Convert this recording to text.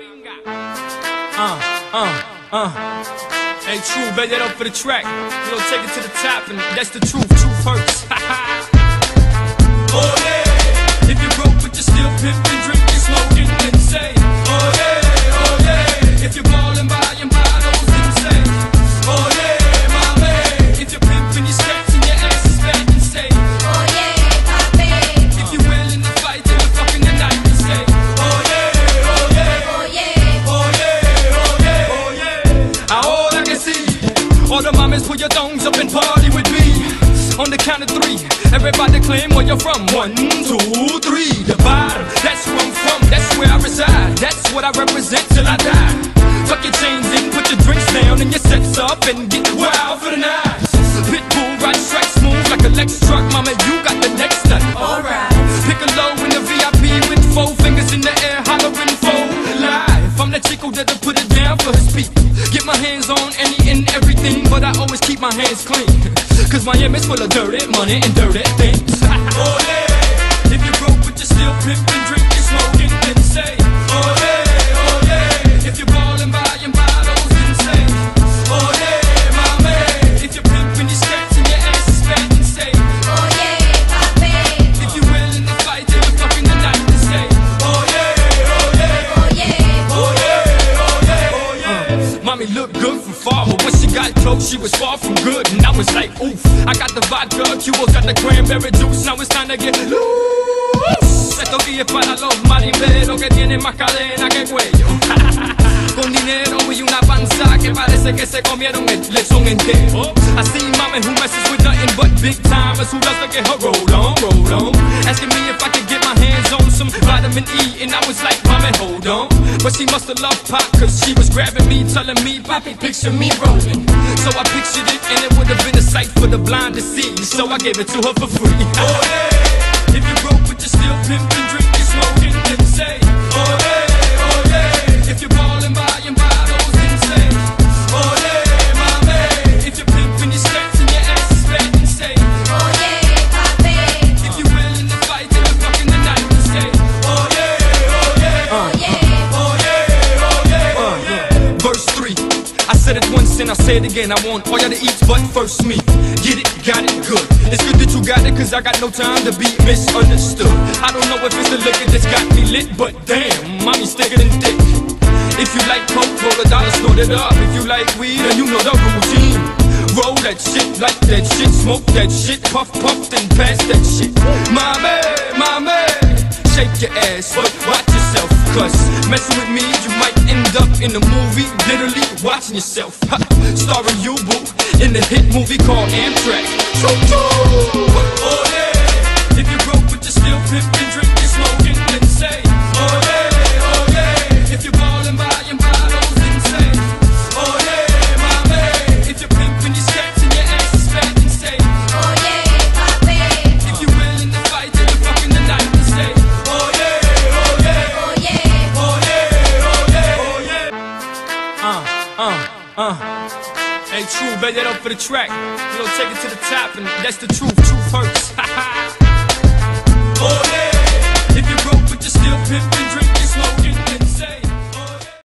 Hey, true, bet that up for the track. You know, take it to the top, and that's the truth. Truth hurts. Oh yeah. If you're broke but you're still pimping, drinking, smoking, then say, oh yeah, oh yeah. If you're ballin', buying bottles, then say, oh yeah, my man. If you're pimping, you're scratching your ass is fat, then say, oh yeah, papi. If you're willing to fight, then we're fucking the night, then say, oh yeah, oh yeah, oh yeah, oh yeah, oh yeah, oh yeah. All I can see, all the mamas put your thongs up and party with me. On the count of three, everybody claim where you're from. 1, 2, 3. The bottom, that's where I'm from, that's where I reside. That's what I represent till I die. Tuck your chains in, put your drinks down, and your sets up, and get wild for the night. Pitbull, ride track smooth like a Lex truck. Mama, you got the next nut. Alright. Pick a low in the VIP with 4 fingers in the air, hollering for life. I'm that chico that'll put it down for his people. Get my hands on any and everything, but I always keep my hands clean. Cause Miami's full of dirty money and dirty things. Oh yeah. If you're broke but you're still pimping, drinking, smoking, then say, oh yeah, oh yeah. If you're ballin', buying bottles, then say, oh yeah, my man. If you're pimping, you're scratching your ass is fat, then say, oh yeah, papi. If you're willing to fight, then we're fucking the night, then say, oh yeah, oh yeah, oh yeah, oh yeah, oh yeah, oh yeah. Mommy looked good from far, but when she got close, she was far from good, and I was like, oof. I got the vodka, Cubo's got the cranberry juice. Now it's time to get loose. Estos días para los marineros que tienen más cadena que cuello. Con dinero y una panza que parece que se comieron el lechón entero. I see mama who messes with nothing but big timers who does to get her roll on. Asking me if I could get my hands on some vitamin E, and I was like, mama, hold on. But she must have loved pop, cause she was grabbing me, telling me, Poppy, picture me rolling. So I pictured it, and it would have been a sight for the blind to see. So I gave it to her for free. Oh yeah. If you're broke but you're still pimping, drinking, smoking, then say, oh yeah, oh yeah. If you're ballin', buying bottles, then say, oh yeah, my man. If you're pimping, you're scratching your ass is fat, then say, oh yeah, papi. If you're willing to fight, then we're fucking the night, then say, oh yeah, oh yeah, oh yeah, oh yeah, oh yeah, oh yeah. Verse 3. I said it once and I say it again. I want all y'all to eat, but first me. Get it, got it, good. It's good that you got it, cause I got no time to be misunderstood. I don't know if it's the liquor that's got me lit, but damn, mommy's thicker than thick. If you like coke, roll a dollar, snort it up. If you like weed, then you know the routine. Roll that shit, like that shit, smoke that shit, puff, then pass that shit. My man, shake your ass, but watch yourself, cause messing with me, you might end up in a movie, literally watching yourself. Starring you, boo, in the hit movie called Amtrak. Oh yeah. If you're broke but you're still pimping, drinking, smoking, then say, oh yeah, oh yeah. If you're ballin', buying bottles, then say, oh yeah, my man. If you're pimping, you're scratching your ass is fat, then say, oh yeah, papi. If you're willing to fight, then we're fucking the night, then say, oh yeah, oh yeah, oh yeah, oh yeah, oh yeah, oh yeah. Hey, true, bet that up for the track. You know, take it to the top, and that's the truth. Truth hurts.